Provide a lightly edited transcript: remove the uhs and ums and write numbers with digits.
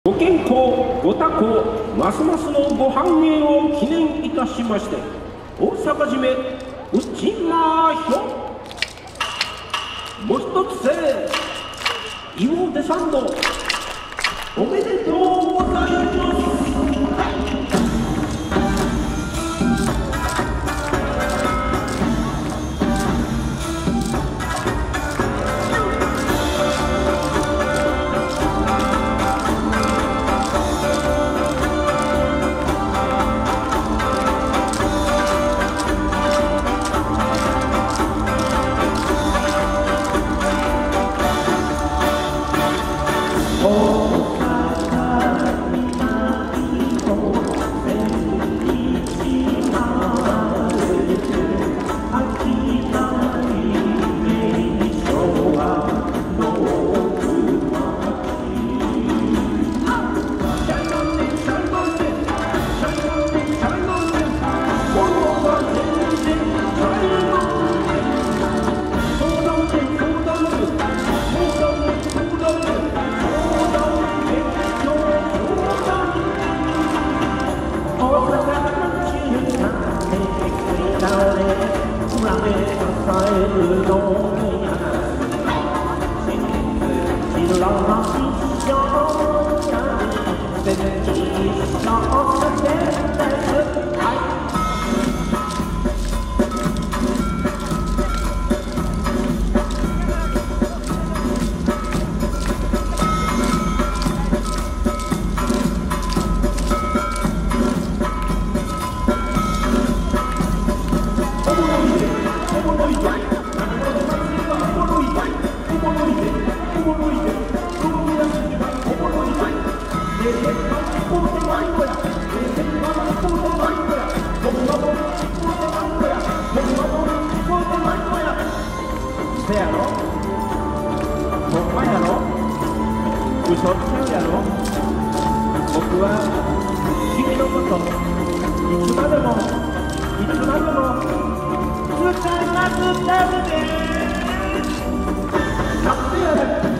ご健康ご多幸ますますのご繁栄を記念いたしまして、大阪締め打ちましょう。もう一つせイデサンドおめでとうございます。せやろ、ほんまやろ、嘘つくやろ。僕は君のこといつまでも使いますってね。なんでやねん。